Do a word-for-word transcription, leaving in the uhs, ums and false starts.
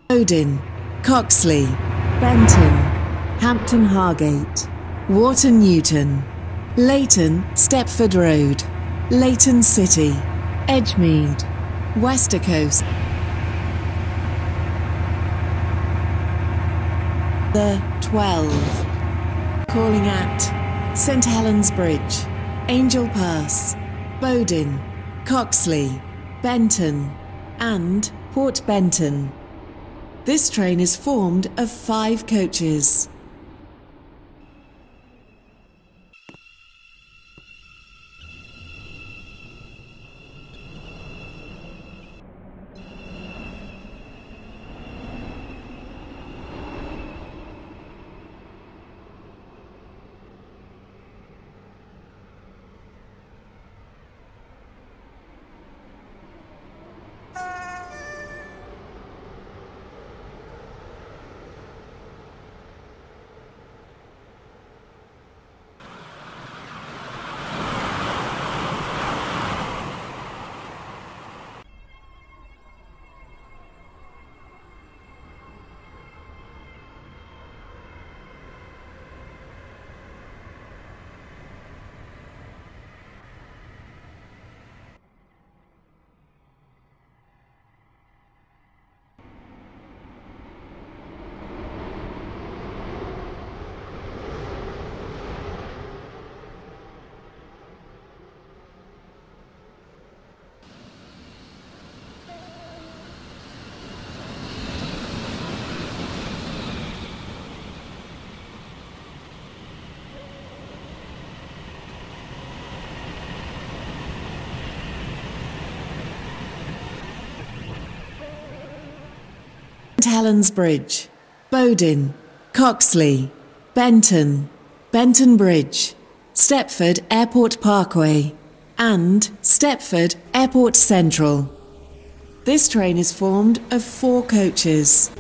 Odin, Coxley, Benton, Hampton Hargate, Wharton Newton, Leighton Stepford Road, Leighton City, Edgemead, Westercoast. The twelve. Calling at St Helens Bridge, Angel Pass, Bowdon, Coxley, Benton and Port Benton. This train is formed of five coaches. St Helens Bridge, Bowdon, Coxley, Benton, Benton Bridge, Stepford Airport Parkway and Stepford Airport Central. This train is formed of four coaches.